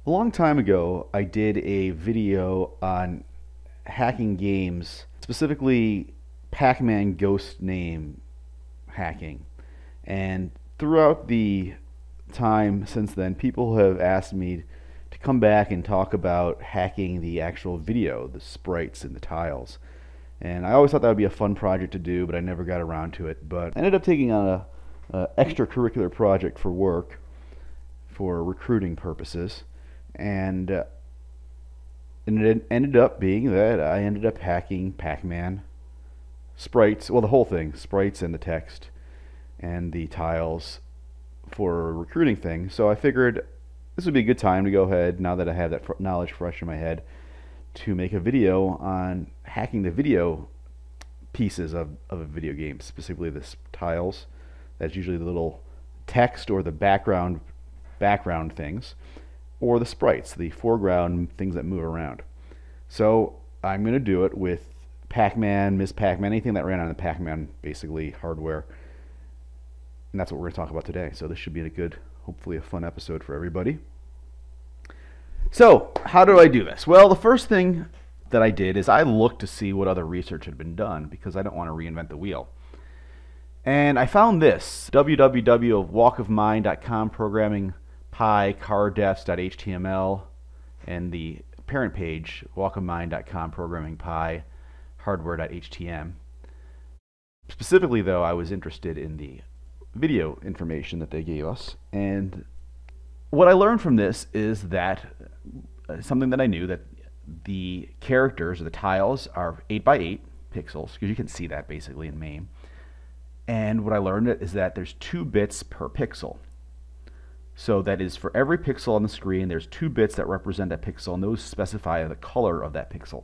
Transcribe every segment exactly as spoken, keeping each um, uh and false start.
A long time ago, I did a video on hacking games, specifically Pac-Man ghost name hacking. And throughout the time since then, people have asked me to come back and talk about hacking the actual video, the sprites and the tiles. And I always thought that would be a fun project to do, but I never got around to it. But I ended up taking on a, a extracurricular project for work for recruiting purposes. And uh, and it ended up being that I ended up hacking Pac-Man sprites, well, the whole thing, sprites and the text and the tiles for a recruiting thing. So I figured this would be a good time to go ahead, now that I have that knowledge fresh in my head, to make a video on hacking the video pieces of, of a video game, specifically the tiles. That's usually the little text or the background background things, or the sprites, the foreground things that move around. So I'm going to do it with Pacman, Miz Pacman, anything that ran on the Pacman, basically, hardware. And that's what we're going to talk about today. So this should be a good, hopefully a fun episode for everybody. So how do I do this? Well, the first thing that I did is I looked to see what other research had been done, because I don't want to reinvent the wheel. And I found this, w w w dot walk of mind dot com, programming pi cardefs dot h t m l, and the parent page, walk of mind dot com, programming pi hardware dot h t m. Specifically, though, I was interested in the video information that they gave us, and what I learned from this is that uh, something that I knew, that the characters, or the tiles, are eight by eight pixels, because you can see that basically in MAME. And what I learned is that there's two bits per pixel. So that is, for every pixel on the screen, there's two bits that represent that pixel, and those specify the color of that pixel.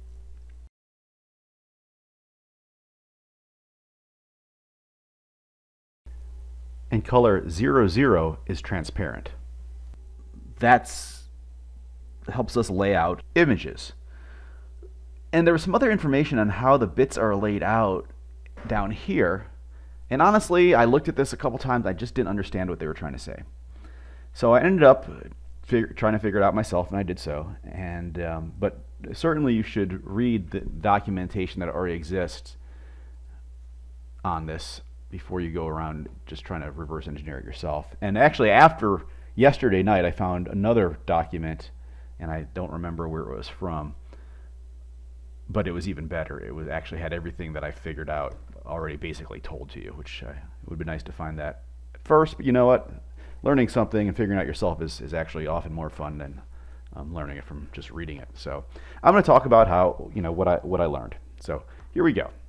And color zero zero is transparent. That's helps us lay out images. And there was some other information on how the bits are laid out down here. And honestly, I looked at this a couple times. I just didn't understand what they were trying to say. So I ended up trying to figure it out myself, and I did so. And um, but certainly you should read the documentation that already exists on this before you go around just trying to reverse engineer it yourself. And actually, after yesterday night, I found another document, and I don't remember where it was from, but it was even better. It was actually had everything that I figured out already basically told to you, which uh, it would be nice to find that at first. But you know what? Learning something and figuring out yourself is, is actually often more fun than um, learning it from just reading it. So I'm going to talk about how, you know, what I what I learned. So here we go.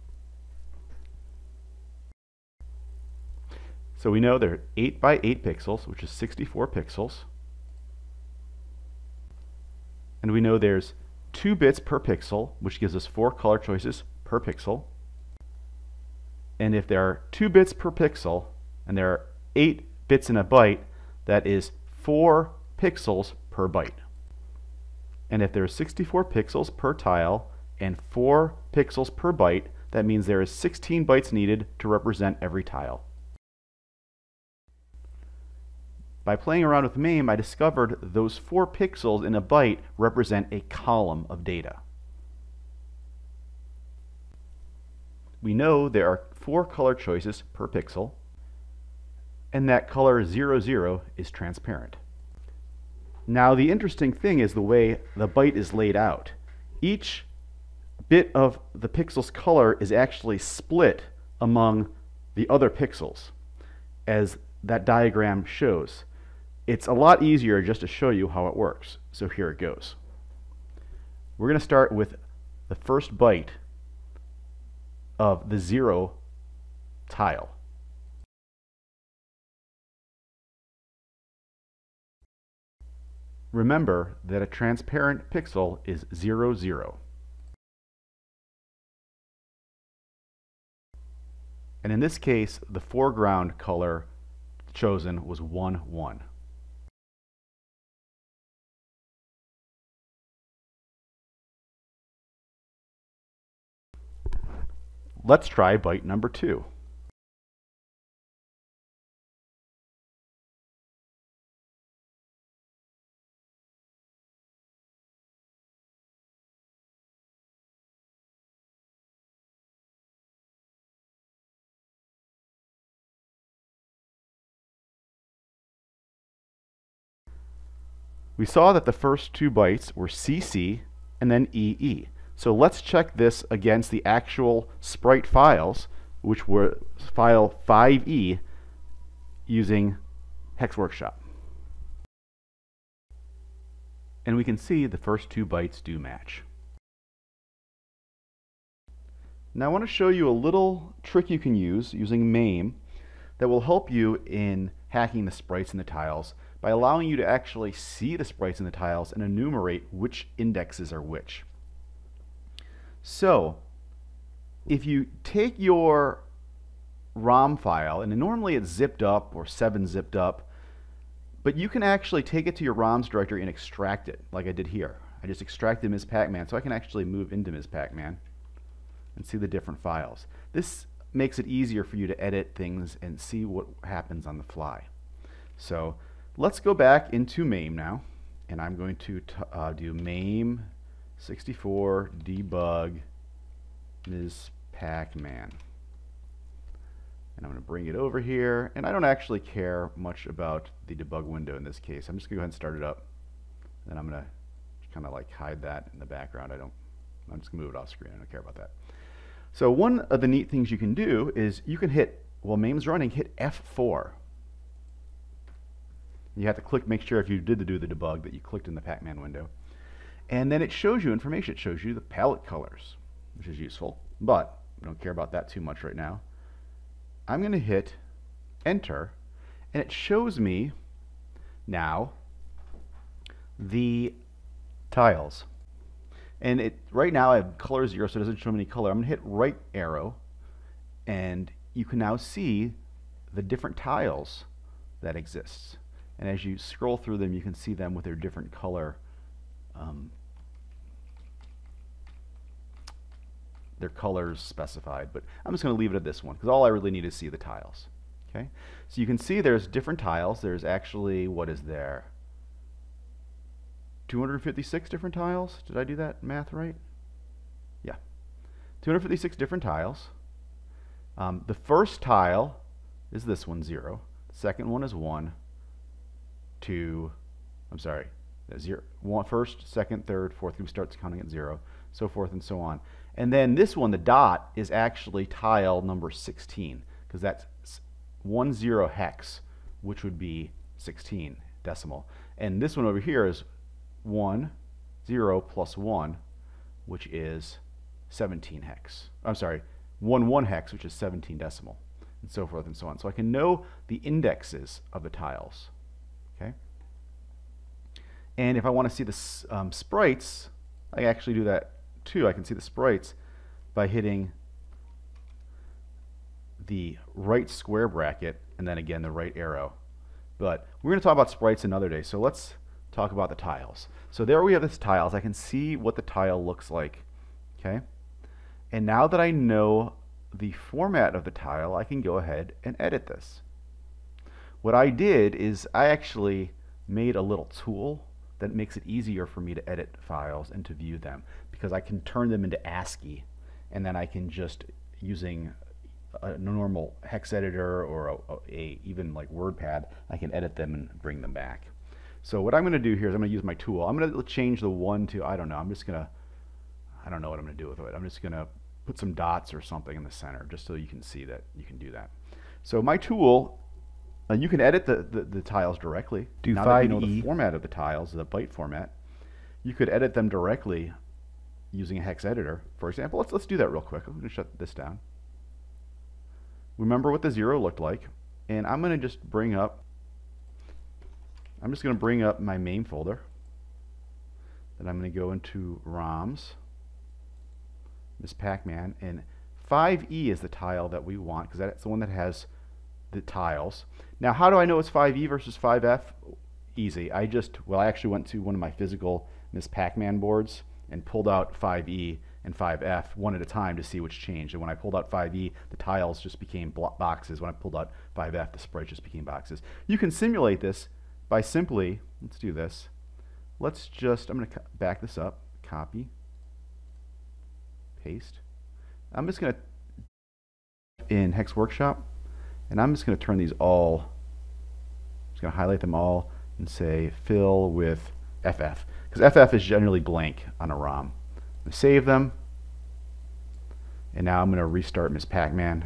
So we know they're eight by eight pixels, which is sixty-four pixels. And we know there's two bits per pixel, which gives us four color choices per pixel. And if there are two bits per pixel, and there are eight bits in a byte, that is four pixels per byte. And if there are sixty-four pixels per tile and four pixels per byte, that means there is sixteen bytes needed to represent every tile. By playing around with MAME, I discovered those four pixels in a byte represent a column of data. We know there are four color choices per pixel, and that color zero zero is transparent. Now the interesting thing is the way the byte is laid out. Each bit of the pixel's color is actually split among the other pixels, as that diagram shows. It's a lot easier just to show you how it works. So here it goes. We're going to start with the first byte of the zero tile. Remember that a transparent pixel is zero zero. And in this case, the foreground color chosen was one one. Let's try byte number two. We saw that the first two bytes were C C and then E E. So let's check this against the actual sprite files, which were file five E using Hex Workshop. And we can see the first two bytes do match. Now I want to show you a little trick you can use using MAME that will help you in hacking the sprites and the tiles by allowing you to actually see the sprites and the tiles and enumerate which indexes are which. So if you take your ROM file, and normally it's zipped up or seven zipped up, but you can actually take it to your ROMs directory and extract it like I did here. I just extracted Miz Pacman, so I can actually move into Miz Pacman and see the different files. This makes it easier for you to edit things and see what happens on the fly. So let's go back into MAME now, and I'm going to t uh, do MAME sixty-four debug Miz Pacman. And I'm going to bring it over here, and I don't actually care much about the debug window in this case. I'm just going to go ahead and start it up. Then I'm going to kind of like hide that in the background. I don't, I'm just going to move it off screen. I don't care about that. So one of the neat things you can do is you can hit, while MAME's running, hit F four. You have to click, make sure if you did do the debug that you clicked in the Pacman window. And then it shows you information. It shows you the palette colors, which is useful, but we don't care about that too much right now. I'm going to hit enter, and it shows me now the tiles. And it right now I have color zero, so it doesn't show me any color. I'm going to hit right arrow, and you can now see the different tiles that exist. And as you scroll through them, you can see them with their different color, um, their colors specified. But I'm just going to leave it at this one because all I really need is see the tiles. Okay, so you can see there's different tiles. There's actually, what is there? two hundred fifty-six different tiles. Did I do that math right? Yeah, two hundred fifty-six different tiles. Um, the first tile is this one, zero. The second one is one, two. I'm sorry, zero. One, first, second, third, fourth. We start counting at zero, so forth and so on. And then this one, the dot, is actually tile number sixteen because that's one zero hex, which would be sixteen decimal. And this one over here is one, zero plus one, which is seventeen hex. I'm sorry, one, one hex, which is seventeen decimal, and so forth and so on. So I can know the indexes of the tiles. Okay. And if I want to see the um, sprites, I actually do that too. I can see the sprites by hitting the right square bracket and then again the right arrow. But we're going to talk about sprites another day, so let's talk about the tiles. So there we have this tiles. I can see what the tile looks like. Okay, and now that I know the format of the tile, I can go ahead and edit this. What I did is I actually made a little tool that makes it easier for me to edit files and to view them, because I can turn them into ASCII, and then I can just, using a normal hex editor or a, a even like WordPad, I can edit them and bring them back. So what I'm going to do here is I'm going to use my tool. I'm going to change the one to, I don't know, I'm just going to, I don't know what I'm going to do with it. I'm just going to put some dots or something in the center just so you can see that you can do that. So my tool, uh, you can edit the, the, the tiles directly. Do now that you know the format of the tiles, the byte format, you could edit them directly using a hex editor. For example, let's, let's do that real quick. I'm going to shut this down. Remember what the zero looked like, and I'm going to just bring up I'm just going to bring up my main folder. Then I'm going to go into ROMs, Miz Pacman, and five E is the tile that we want because that's the one that has the tiles. Now, how do I know it's five E versus five F? Easy. I just, well, I actually went to one of my physical Miz Pacman boards and pulled out five E and five F one at a time to see which changed. And when I pulled out five E, the tiles just became boxes. When I pulled out five F, the sprites just became boxes. You can simulate this by simply, let's do this. Let's just, I'm going to back this up, copy, paste. I'm just going to, in Hex Workshop, and I'm just going to turn these all, I'm just going to highlight them all and say fill with F F, because F F is generally blank on a ROM. I'm going to save them, and now I'm going to restart Miz Pacman.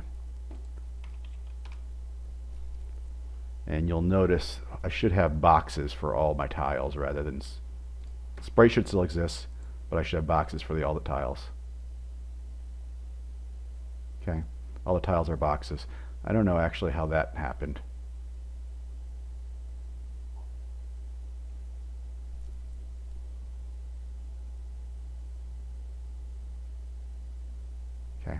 And you'll notice I should have boxes for all my tiles rather than sprite should still exist, but I should have boxes for the all the tiles. Okay, all the tiles are boxes. I don't know actually how that happened. Okay.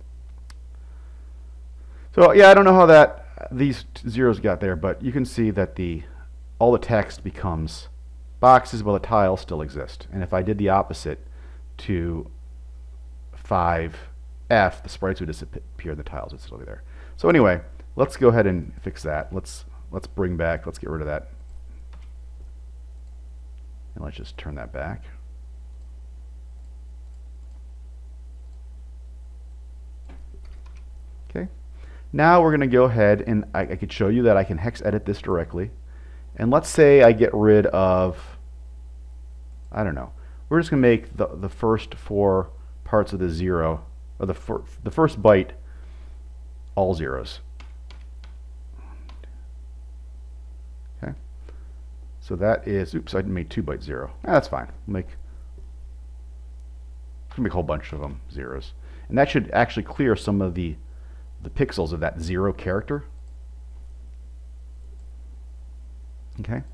So yeah, I don't know how that these zeros got there, but you can see that the all the text becomes boxes while the tiles still exist. And if I did the opposite to five F, the sprites would disappear, the tiles would still be there. So anyway, let's go ahead and fix that. Let's let's bring back, let's get rid of that. And let's just turn that back. Okay. Now we're going to go ahead and I, I could show you that I can hex edit this directly. And let's say I get rid of, I don't know, we're just going to make the, the first four parts of the zero, or the, fir the first byte, all zeros. Okay. So that is, oops, I made two bytes zero. Ah, that's fine. We'll make, we'll make a whole bunch of them zeros. And that should actually clear some of the the pixels of that zero character. Okay.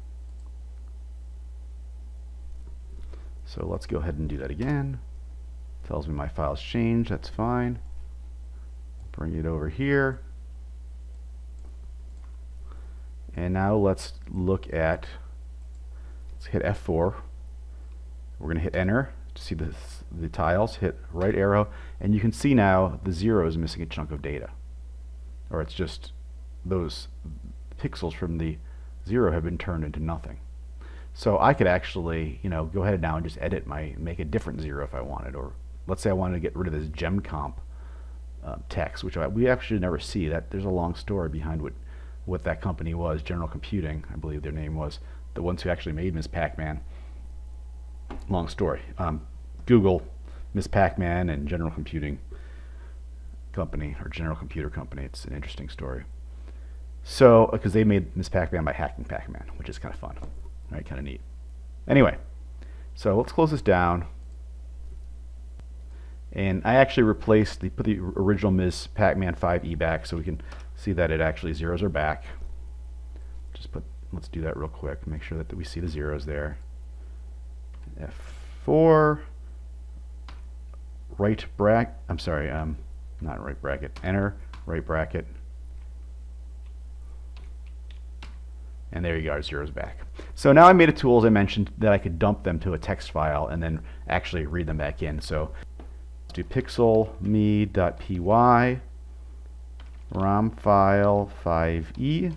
So let's go ahead and do that again. Tells me my file's changed. That's fine. Bring it over here. And now let's look at, let's hit F four. We're going to hit enter to see the, the tiles. Hit right arrow, and you can see now the zero is missing a chunk of data. Or it's just those pixels from the zero have been turned into nothing. So I could actually, you know, go ahead now and just edit my, make a different zero if I wanted. Or let's say I wanted to get rid of this gem comp uh, text, which I, we actually never see. That there's a long story behind what what that company was. General Computing, I believe their name was, the ones who actually made Miz Pacman. Long story. Um, Google Miz Pacman and General Computing Company, or General Computer Company. It's an interesting story. So, because they made Miz Pacman by hacking Pacman, which is kind of fun, right? Kind of neat. Anyway, so let's close this down. And I actually replaced the put the original Miz Pacman five E back, so we can see that it actually zeros are back. Just put. Let's do that real quick. Make sure that, that we see the zeros there. F four. Right bracket. I'm sorry. Um. Not right bracket, enter, right bracket, and there you go, our zeros back. So now I made a tool, as I mentioned, that I could dump them to a text file and then actually read them back in. So let's do pixel.me.py, ROM file five E,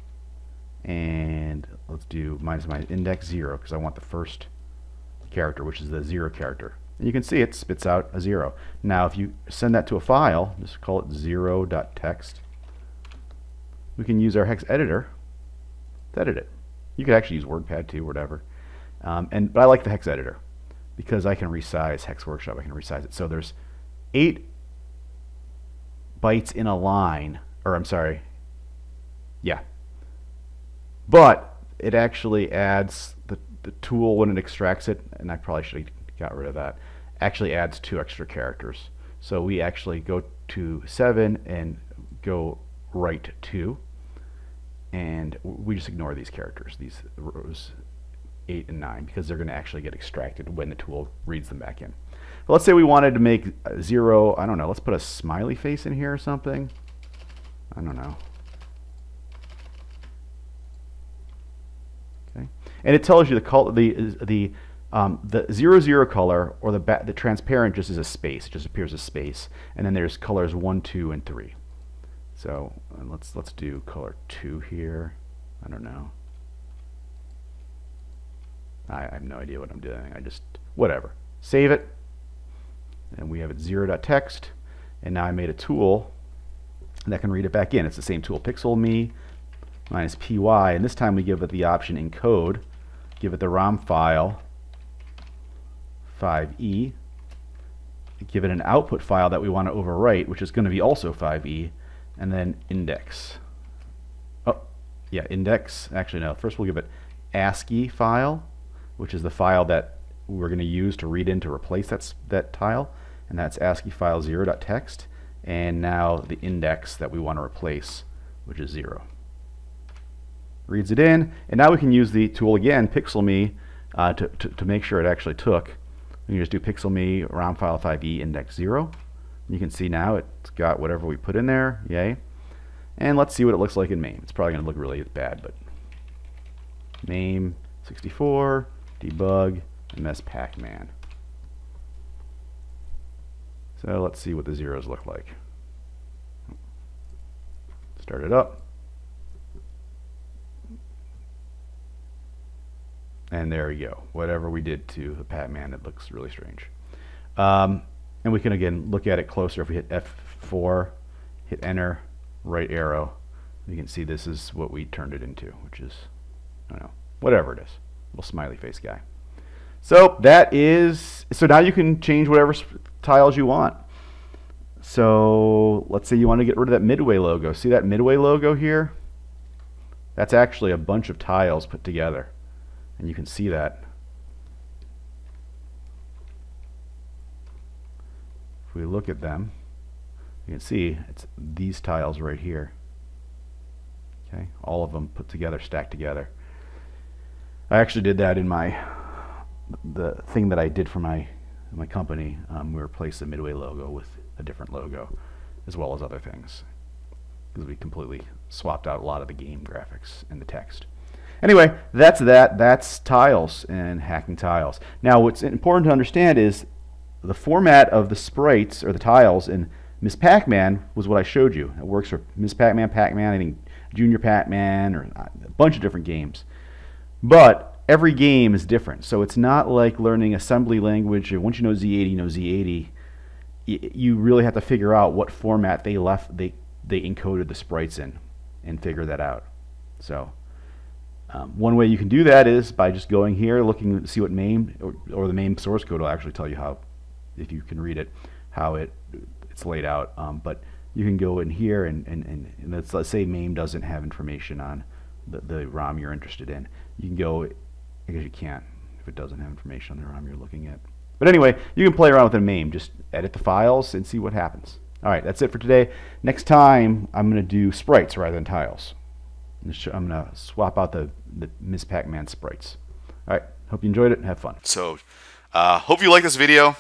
and let's do minus my index zero, because I want the first character, which is the zero character. And you can see it spits out a zero. Now if you send that to a file, just call it zero.txt, we can use our hex editor to edit it. You could actually use WordPad too, whatever. Um, and but I like the hex editor because I can resize Hex Workshop. I can resize it. So there's eight bytes in a line, or I'm sorry, yeah. But it actually adds the, the tool when it extracts it, and I probably should have got rid of that, actually adds two extra characters. So we actually go to seven and go right two, and we just ignore these characters, these rows eight and nine, because they're going to actually get extracted when the tool reads them back in. But let's say we wanted to make zero, I don't know, let's put a smiley face in here or something. I don't know. Okay, and it tells you the color, the the um, the zero zero color, or the ba the transparent just is a space. It just appears as space, and then there's colors one, two, and three. So uh, let's let's do color two here. I don't know. I, I have no idea what I'm doing. I just whatever. Save it, and we have it zero.txt, and now I made a tool that can read it back in. It's the same tool, pixel me minus py, and this time we give it the option encode give it the ROM file five E, give it an output file that we want to overwrite, which is going to be also five E, and then index. Oh, yeah, index. Actually, no. First, we'll give it ASCII file, which is the file that we're going to use to read in to replace that, that tile, and that's ASCII file zero.txt, and now the index that we want to replace, which is zero. Reads it in, and now we can use the tool again, PixelMe, uh, to, to, to make sure it actually took. You just do PixelMe ROM file five E index zero. You can see now it's got whatever we put in there. Yay. And let's see what it looks like in MAME. It's probably going to look really bad, but MAME sixty-four, debug, Ms Pacman. So let's see what the zeros look like. Start it up. And there we go. Whatever we did to the Pacman, it looks really strange. Um, and we can again look at it closer if we hit F four, hit enter, right arrow. You can see this is what we turned it into, which is, I don't know, whatever it is. Little smiley face guy. So that is, so now you can change whatever tiles you want. So let's say you want to get rid of that Midway logo. See that Midway logo here? That's actually a bunch of tiles put together. And you can see that. If we look at them, you can see it's these tiles right here. Okay, all of them put together, stacked together. I actually did that in my the thing that I did for my my company. Um, we replaced the Midway logo with a different logo, as well as other things, because we completely swapped out a lot of the game graphics and the text. Anyway, that's that. That's tiles and hacking tiles. Now, what's important to understand is the format of the sprites or the tiles in Ms Pacman was what I showed you. It works for Ms Pacman, Pacman, I think Junior Pacman, or a bunch of different games. But every game is different, so it's not like learning assembly language. Once you know Z eighty, you know Z eighty. You really have to figure out what format they left, they they encoded the sprites in, and figure that out. So. Um, one way you can do that is by just going here, looking to see what MAME, or, or the MAME source code will actually tell you how, if you can read it, how it it's laid out. Um, but you can go in here and, and, and, and let's, let's say MAME doesn't have information on the, the ROM you're interested in. You can go, I guess you can't if it doesn't have information on the ROM you're looking at. But anyway, you can play around with the MAME. Just edit the files and see what happens. All right, that's it for today. Next time, I'm going to do sprites rather than tiles. I'm going to swap out the, the Ms Pacman sprites. All right, hope you enjoyed it and have fun. So, uh, hope you like this video.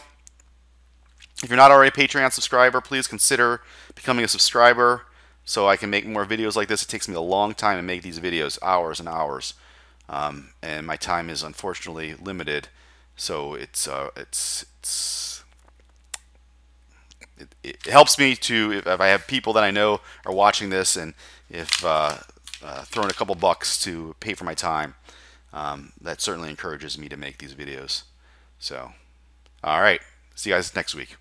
If you're not already a Patreon subscriber, please consider becoming a subscriber so I can make more videos like this. It takes me a long time to make these videos, hours and hours. Um, and my time is unfortunately limited. So it's, uh, it's, it's it, it helps me to, if, if I have people that I know are watching this, and if... Uh, Uh, throwing a couple bucks to pay for my time, um, that certainly encourages me to make these videos. So, all right, see you guys next week.